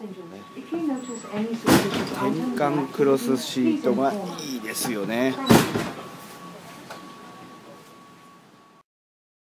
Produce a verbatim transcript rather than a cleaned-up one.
転換クロスシートがいいですよね。